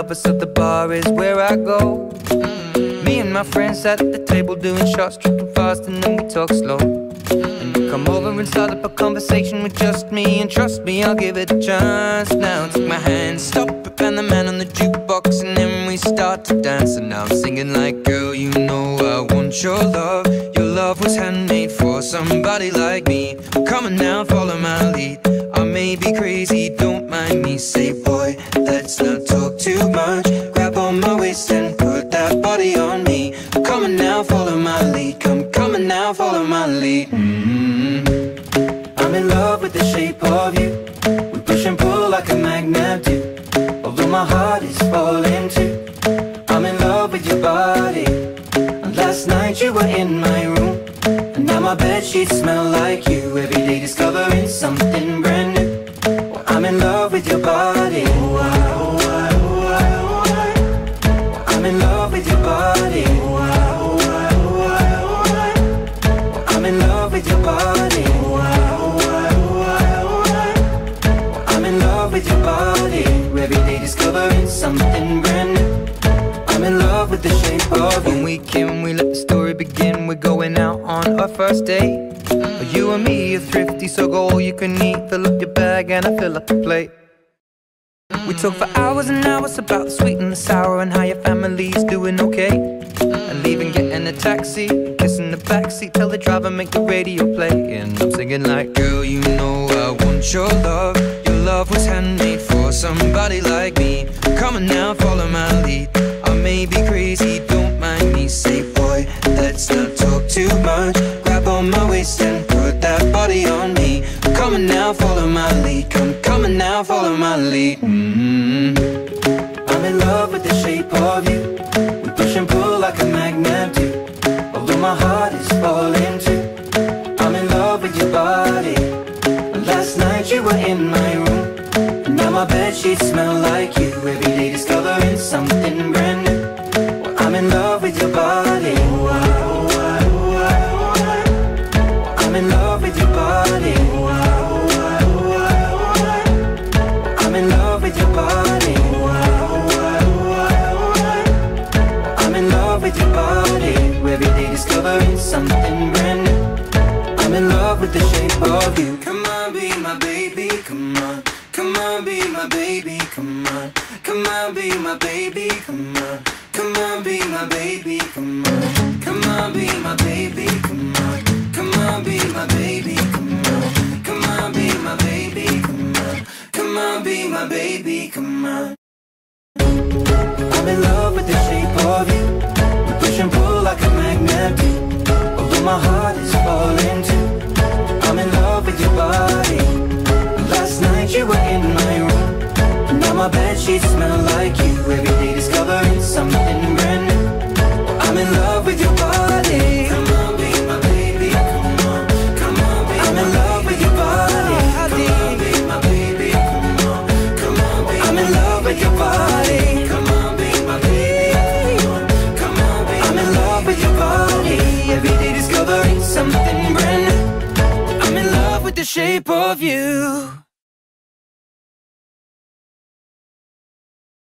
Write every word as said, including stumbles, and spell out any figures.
above us, so the bar is where I go. Me and my friends sat at the table doing shots, tripping fast, and then we talk slow. And you come over and start up a conversation with just me, and trust me, I'll give it a chance. Now take my hand, stop it, and the man on the jukebox, and then we start to dance. And now I'm singing like, girl, you know I want your love. Your love was handmade for somebody like me. Come on now, follow my lead. I may be crazy, don't mind me. Say, boy, let's not talk too much. Grab on my waist and put that body on me. Come on now, follow my lead. Come, come on now, follow my lead. mm-hmm. I'm in love with the shape of you. We push and pull like a magnet do. Although my heart is falling too, I'm in love with your body. And last night you were in my room, and now my bedsheets smell like you. Every day discovering something brand new. Well, I'm in love with your body. Oh, I, oh, I, oh, I, oh, I. Well, I'm in love with your body. Oh, I, oh, I, oh, I, oh, I. Well, I'm in love with your body. Oh, I, oh, I, oh, I, oh, I. Well, I'm in love with your body. Every day discovering something brand new. I'm in love with the shape of you. When we can, we let the story begin. We're going out on our first date. You and me are thrifty, so go all you can eat. Fill up your bag and I fill up the plate. We talk for hours and hours about the sweet and the sour, and how your family's doing okay. And leaving, getting a taxi, kissing the backseat, tell the driver make the radio play. And I'm singing like, girl, you know I want your love. Your love was handmade for somebody like me. Come on now, follow my lead. I may be crazy, don't mind me. Say, boy, let's not talk too much. Grab on my waist and put that body on me. Come on now, follow my lead. Come, come on now, follow my lead. mm-hmm. I'm in love with the shape of you. We push and pull like a magnet do. Although my heart is falling too, I'm in love with your body. Last night you were in my room, and now my bedsheets smell like you. Every day discovering something brand new. Well, I'm in love with your body. Oh, I, oh, I, oh, I, oh, I. I'm in love with your body. Oh, I, oh, I, oh, I, oh, I. I'm in love with your body. Oh, I, oh, I, oh, I, oh, I. I'm in love with your body. Every day discovering something brand new. I'm in love with the shape of you. Come on, be my baby, come on. Come on, be my baby, come on. Come on, be my baby, come on. Come on, be my baby, come on. Come on, be my baby, come on. Come on, be my baby, come on. Come on, be my baby, come on. Come on, be my baby, come on. I'm in love with the shape of you. We push and pull like a magnet do. Although my heart is falling too, I'm in love with your body. Last night you were in my room, and now my bedsheets smell like you. Every day discovering something brand new. I'm in love with your body. Come on, be my baby, come on. Come on, be I'm in love with your body. Come on, be my baby, come on. Come on, be I'm in love with your body. Come on, be my baby, come on. Come on, be I'm in love with your body. Every day discovering something brand new. I'm in love with the shape of you.